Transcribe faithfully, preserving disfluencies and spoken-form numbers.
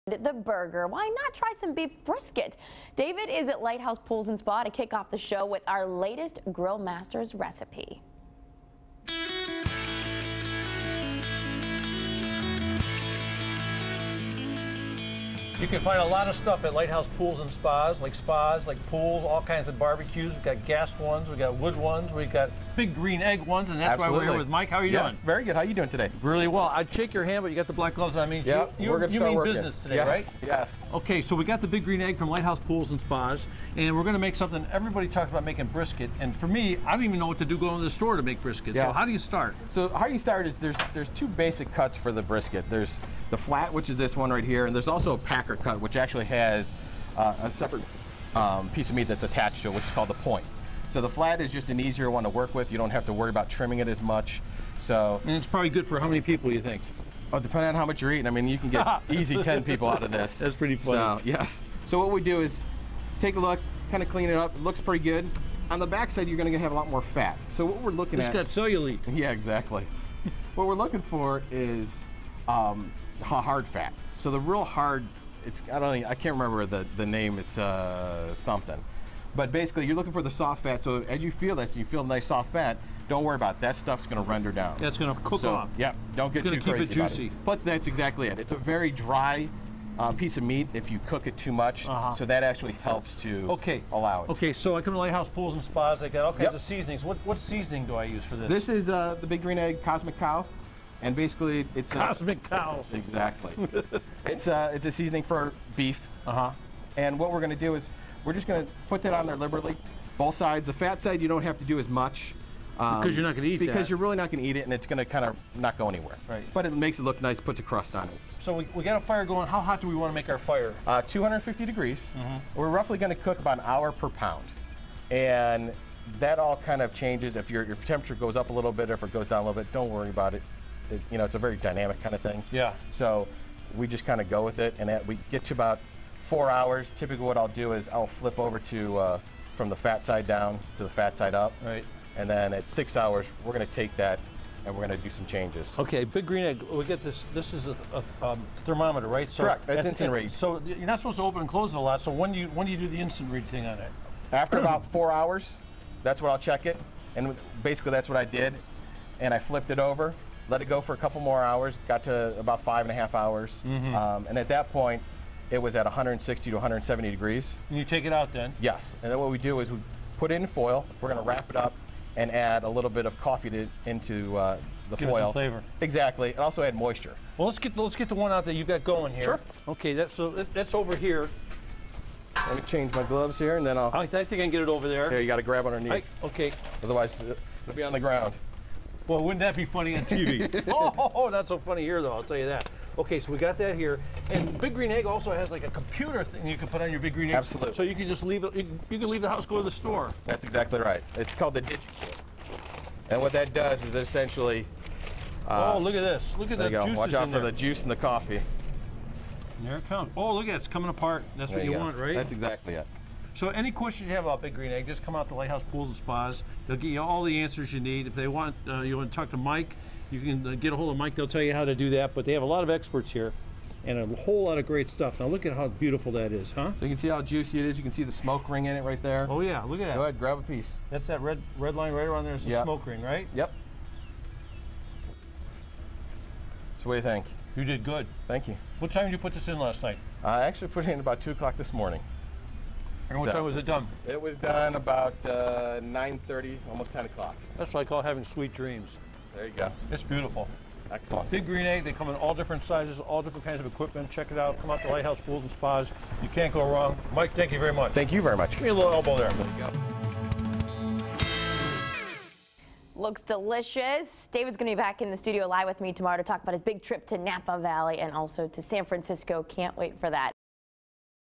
The burger. Why not try some beef brisket? David is at Lighthouse Pools and Spa to kick off the show with our latest Grill Masters recipe. You can find a lot of stuff at Lighthouse Pools and Spas, like spas, like pools, all kinds of barbecues. We've got gas ones, we've got wood ones, we've got big green egg ones, and that's Absolutely. why we're here with Mike. How are you yeah, doing? Very good. How are you doing today? Really well. I'd shake your hand, but you got the black gloves on. I mean, Yeah, you, we're you, gonna you start mean working. business today, yes, right? Yes. Okay, so we got the big green egg from Lighthouse Pools and Spas, and we're going to make something. Everybody talks about making brisket, and for me, I don't even know what to do going to the store to make brisket. Yeah. So how do you start? So how you start is there's there's two basic cuts for the brisket. There's the flat, which is this one right here, and there's also a packer cut, which actually has uh, a separate um, piece of meat that's attached to it, which is called the point. So the flat is just an easier one to work with. You don't have to worry about trimming it as much. So And it's probably good for how many people you think? oh, depending on how much you're eating, I mean, you can get easy ten people out of this. That's pretty funny. So yes. So what we do is take a look, kind of clean it up. It looks pretty good. On the back side, you're going to have a lot more fat. So what we're looking It's at. got cellulite. Yeah, exactly. What we're looking for is um, ha- hard fat. So the real hard, it's I don't I can't remember the the name. It's uh, something, but basically you're looking for the soft fat. So as you feel this, you feel nice soft fat. Don't worry about it. That stuff's going to render down. Yeah, it's going to cook so, off. Yeah, don't get It's too gonna keep crazy it about juicy. Plus, that's exactly it. It's a very dry uh, piece of meat if you cook it too much. Uh-huh. So that actually helps to Okay. allow it. Okay, so I come to Lighthouse Pools and Spas. I got all kinds Yep. of seasonings. What what seasoning do I use for this? This is uh, the Big Green Egg Cosmic Cow, and basically it's uh, Cosmic Cow. Exactly. it's uh, it's a seasoning for beef. Uh huh. And what we're going to do is we're just going to put that on there liberally. Both sides. The fat side you don't have to do as much. Um, Because you're not gonna eat Because that. you're really not going to eat it, and it's going to kind of not go anywhere. Right. But it makes it look nice, puts a crust on it. So we, we got a fire going. How hot do we want to make our fire? Uh, two hundred fifty degrees. Mm-hmm. We're roughly going to cook about an hour per pound. And that all kind of changes. If your, your temperature goes up a little bit, or if it goes down a little bit, don't worry about it. It you know, it's a very dynamic kind of thing. Yeah. So we just kind of go with it, and at, we get to about four hours. Typically what I'll do is I'll flip over to uh, from the fat side down to the fat side up. Right. And then at six hours, we're going to take that and we're going to do some changes. Okay, big green egg. We get this. This is a, a um, thermometer, right? So Correct, that's instant read. So you're not supposed to open and close it a lot. So when do you when do you do the instant read thing on it? After about four hours, that's when I'll check it. And basically that's what I did. And I flipped it over, let it go for a couple more hours, got to about five and a half hours. Mm-hmm. um, and at that point, it was at one hundred sixty to one hundred seventy degrees. And you take it out then? Yes, and then what we do is we put it in foil. We're going to wrap it up and add a little bit of coffee to, into uh, the Give it foil. some flavor. Exactly, and also add moisture. Well, let's get let's get the one out that you've got going here. Sure. Okay, that's so that, that's over here. Let me change my gloves here, and then I'll. I, I think I can get it over there. Here, you got to grab underneath. I, okay. Otherwise, it'll be on the ground. Well, wouldn't that be funny on T V? Oh, not so funny here, though. I'll tell you that. Okay, so we got that here, and Big Green Egg also has like a computer thing you can put on your Big Green Egg. Absolutely. So you can just leave it. You can, you can leave the house, go to the store. That's exactly right. It's called the DigiKit. And what that does is essentially. Uh, Oh, look at this. Look at there the you go. juices Watch out in for there. the juice and the coffee. There it comes. Oh, look at it. It's coming apart. That's There what you go. want, right? That's exactly it. So any questions you have about Big Green Egg, just come out to Lighthouse Pools and Spas. They'll get you all the answers you need. If they want, uh, you want to talk to Mike, you can uh, get a hold of Mike. They'll tell you how to do that. But they have a lot of experts here and a whole lot of great stuff. Now look at how beautiful that is, huh? So you can see how juicy it is. You can see the smoke ring in it right there. Oh yeah, look at that. Go ahead, grab a piece. That's that red red line right around there. Is the Yep. smoke ring, right? Yep. So what do you think? You did good. Thank you. What time did you put this in last night? I actually put it in about two o'clock this morning. And what So- time was it done? It was done about uh, nine thirty, almost ten o'clock. That's what I call having sweet dreams. There you go. It's beautiful. Excellent. Big Green Egg, they come in all different sizes, all different kinds of equipment. Check it out. Come out to Lighthouse Pools and Spas. You can't go wrong. Mike, thank you very much. Thank you very much. Give me a little elbow there. There you go. Looks delicious. David's going to be back in the studio live with me tomorrow to talk about his big trip to Napa Valley and also to San Francisco. Can't wait for that.